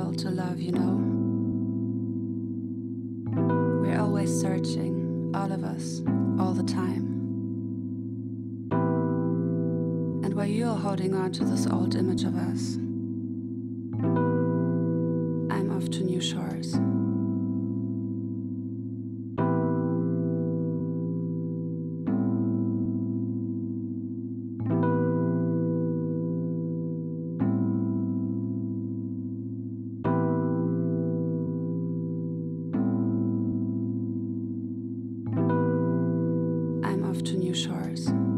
world to love, you know. We're always searching, all of us, all the time. And while you're holding on to this old image of us, I'm off to new shores. I'm off to new shores.